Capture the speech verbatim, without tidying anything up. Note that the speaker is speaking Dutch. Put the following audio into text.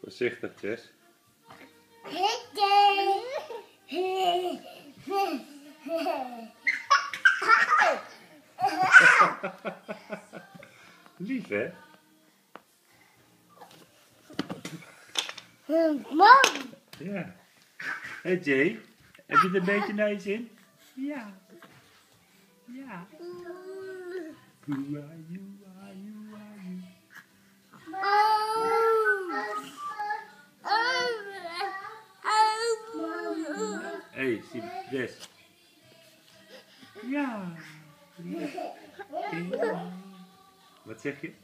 Voorzichtig, Jess. Lief, hè? Mam! Ja. Hé hey Jay, heb je er een beetje naar je zin? Ja. Ja. Who are you, are you, are you? Hé, hey, zie Jess. Ja. Ja. Wat zeg je?